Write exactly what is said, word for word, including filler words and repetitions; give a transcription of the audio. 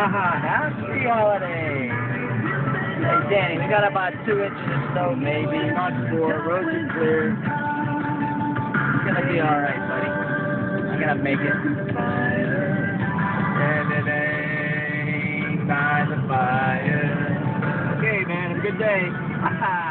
Happy holiday. Hey, Danny, we got about two inches of snow, maybe, not four. Roads are clear. It's gonna be alright, buddy. I'm gonna make it. Standing by the fire. Okay, man, have a good day.